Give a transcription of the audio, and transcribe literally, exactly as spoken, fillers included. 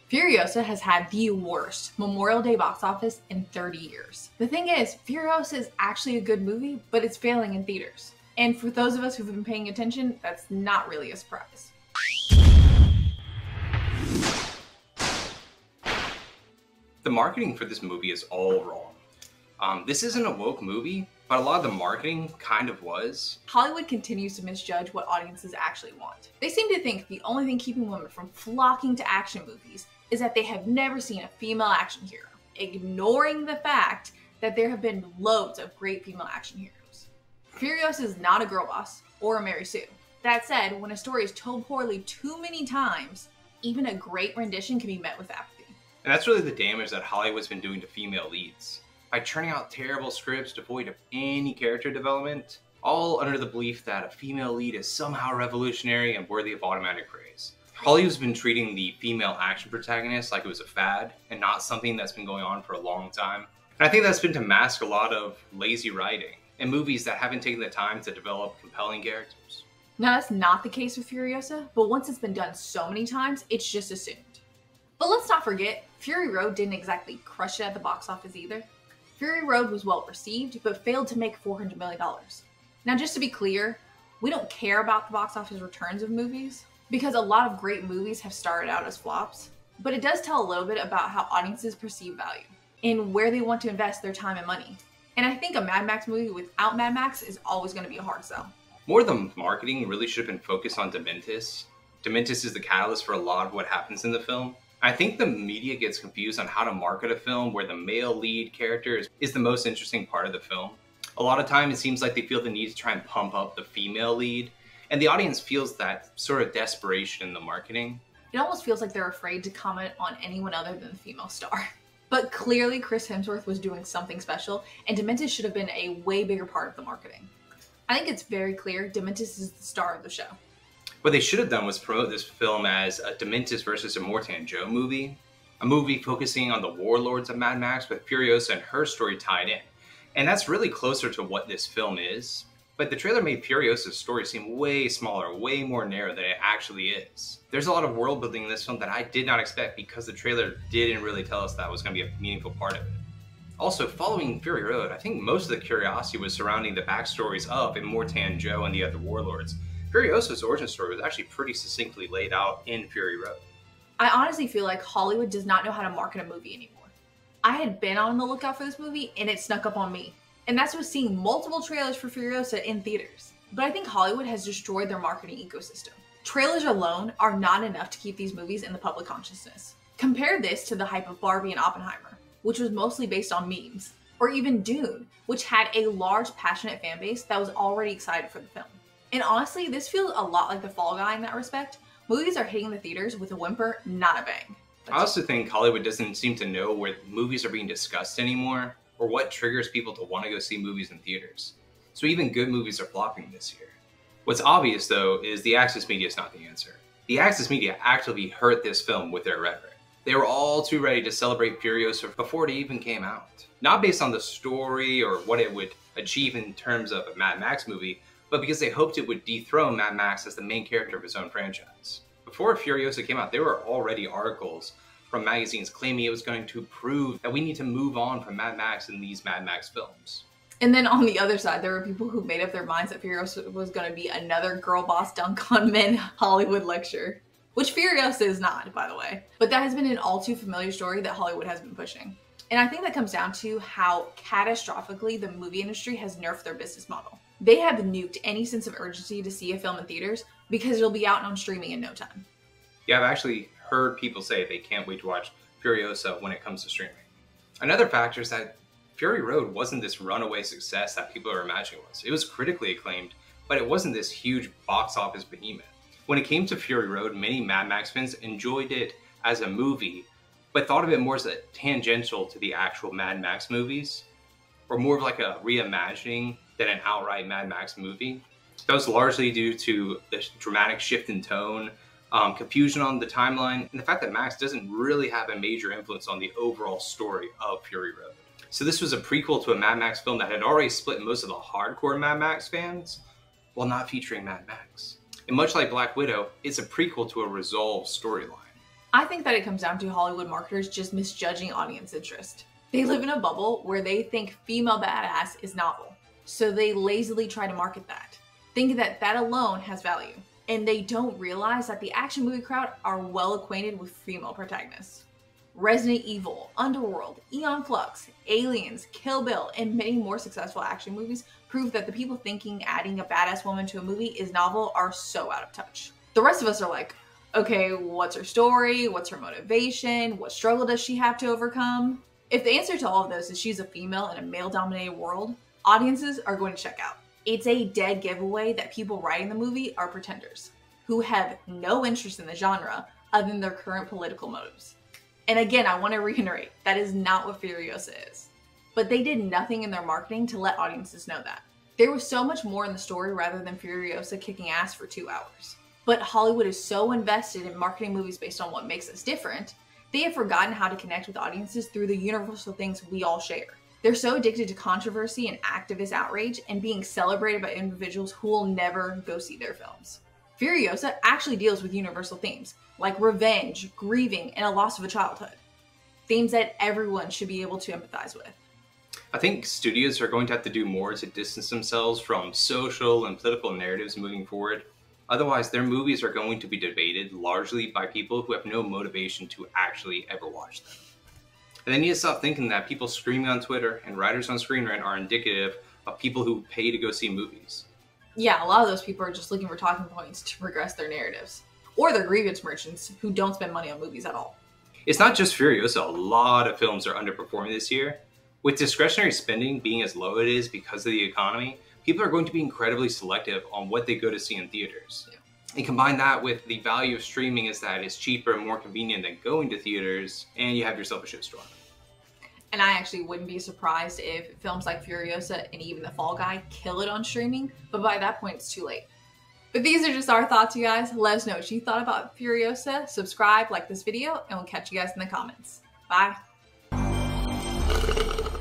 Furiosa has had the worst Memorial Day box office in thirty years. The thing is, Furiosa is actually a good movie, but it's failing in theaters. And for those of us who've been paying attention, that's not really a surprise. The marketing for this movie is all wrong. Um, this isn't a woke movie, but a lot of the marketing kind of was. Hollywood continues to misjudge what audiences actually want. They seem to think the only thing keeping women from flocking to action movies is that they have never seen a female action hero, ignoring the fact that there have been loads of great female action heroes. Furiosa is not a girl boss or a Mary Sue. That said, when a story is told poorly too many times, even a great rendition can be met with apathy. And that's really the damage that Hollywood's been doing to female leads. By churning out terrible scripts devoid of any character development, all under the belief that a female lead is somehow revolutionary and worthy of automatic praise. Hollywood's been treating the female action protagonist like it was a fad and not something that's been going on for a long time. And I think that's been to mask a lot of lazy writing and movies that haven't taken the time to develop compelling characters. Now that's not the case with Furiosa, but once it's been done so many times, it's just assumed. But let's not forget, Fury Road didn't exactly crush it at the box office either. Fury Road was well received, but failed to make four hundred million dollars. Now just to be clear, we don't care about the box office returns of movies, because a lot of great movies have started out as flops, but it does tell a little bit about how audiences perceive value and where they want to invest their time and money. And I think a Mad Max movie without Mad Max is always going to be a hard sell. More of the marketing really should have been focused on Dementis. Dementis is the catalyst for a lot of what happens in the film. I think the media gets confused on how to market a film where the male lead character is, is the most interesting part of the film. A lot of time it seems like they feel the need to try and pump up the female lead, and the audience feels that sort of desperation in the marketing. It almost feels like they're afraid to comment on anyone other than the female star. But clearly Chris Hemsworth was doing something special, and Dementis should have been a way bigger part of the marketing. I think it's very clear Dementis is the star of the show. What they should have done was promote this film as a Dementis versus Immortan Joe movie, a movie focusing on the warlords of Mad Max with Furiosa and her story tied in. And that's really closer to what this film is. But the trailer made Furiosa's story seem way smaller, way more narrow than it actually is. There's a lot of world building in this film that I did not expect because the trailer didn't really tell us that was going to be a meaningful part of it. Also, following Fury Road, I think most of the curiosity was surrounding the backstories of Immortan Joe and the other warlords. Furiosa's origin story was actually pretty succinctly laid out in Fury Road. I honestly feel like Hollywood does not know how to market a movie anymore. I had been on the lookout for this movie and it snuck up on me. And that's with seeing multiple trailers for Furiosa in theaters. But I think Hollywood has destroyed their marketing ecosystem. Trailers alone are not enough to keep these movies in the public consciousness. Compare this to the hype of Barbie and Oppenheimer, which was mostly based on memes. Or even Dune, which had a large, passionate fan base that was already excited for the film. And honestly, this feels a lot like The Fall Guy in that respect. Movies are hitting the theaters with a whimper, not a bang. I also think Hollywood doesn't seem to know where movies are being discussed anymore, or what triggers people to want to go see movies in theaters. So even good movies are flopping this year. What's obvious though is the Access media is not the answer. The Access media actively hurt this film with their rhetoric. They were all too ready to celebrate Furiosa before it even came out. Not based on the story or what it would achieve in terms of a Mad Max movie, but because they hoped it would dethrone Mad Max as the main character of his own franchise. Before Furiosa came out, there were already articles from magazines claiming it was going to prove that we need to move on from Mad Max in these Mad Max films. And then on the other side, there were people who made up their minds that Furiosa was going to be another girl boss dunk on men Hollywood lecture. Which Furiosa is not, by the way. But that has been an all too familiar story that Hollywood has been pushing. And I think that comes down to how catastrophically the movie industry has nerfed their business model. They have nuked any sense of urgency to see a film in theaters because it'll be out on streaming in no time. Yeah, I've actually heard people say they can't wait to watch Furiosa when it comes to streaming. Another factor is that Fury Road wasn't this runaway success that people are imagining it was. It was critically acclaimed, but it wasn't this huge box office behemoth. When it came to Fury Road, many Mad Max fans enjoyed it as a movie, but thought of it more as a tangential to the actual Mad Max movies, or more of like a reimagining than an outright Mad Max movie. That was largely due to the dramatic shift in tone, um, confusion on the timeline, and the fact that Max doesn't really have a major influence on the overall story of Fury Road. So this was a prequel to a Mad Max film that had already split most of the hardcore Mad Max fans, while not featuring Mad Max. And much like Black Widow, it's a prequel to a resolved storyline. I think that it comes down to Hollywood marketers just misjudging audience interest. They live in a bubble where they think female badass is novel, so they lazily try to market that, thinking that that alone has value. And they don't realize that the action movie crowd are well acquainted with female protagonists. Resident Evil, Underworld, Aeon Flux, Aliens, Kill Bill, and many more successful action movies prove that the people thinking adding a badass woman to a movie is novel are so out of touch. The rest of us are like, okay, what's her story? What's her motivation? What struggle does she have to overcome? If the answer to all of those is she's a female in a male-dominated world, audiences are going to check out. It's a dead giveaway that people writing the movie are pretenders, who have no interest in the genre other than their current political motives. And again, I want to reiterate, that is not what Furiosa is. But they did nothing in their marketing to let audiences know that. There was so much more in the story rather than Furiosa kicking ass for two hours. But Hollywood is so invested in marketing movies based on what makes us different, they have forgotten how to connect with audiences through the universal things we all share. They're so addicted to controversy and activist outrage and being celebrated by individuals who will never go see their films. Furiosa actually deals with universal themes like revenge, grieving, and a loss of a childhood. Themes that everyone should be able to empathize with. I think studios are going to have to do more to distance themselves from social and political narratives moving forward. Otherwise, their movies are going to be debated largely by people who have no motivation to actually ever watch them. And they need to stop thinking that people screaming on Twitter and writers on Screen Rant are indicative of people who pay to go see movies. Yeah, a lot of those people are just looking for talking points to progress their narratives. Or they're grievance merchants who don't spend money on movies at all. It's not just Furiosa, a lot of films are underperforming this year. With discretionary spending being as low as it is because of the economy, people are going to be incredibly selective on what they go to see in theaters. Yeah. And combine that with the value of streaming is that it's cheaper and more convenient than going to theaters, and you have yourself a shitstorm. And I actually wouldn't be surprised if films like Furiosa and even The Fall Guy kill it on streaming, but by that point it's too late. But these are just our thoughts, you guys. Let us know what you thought about Furiosa. Subscribe, like this video, and we'll catch you guys in the comments. Bye.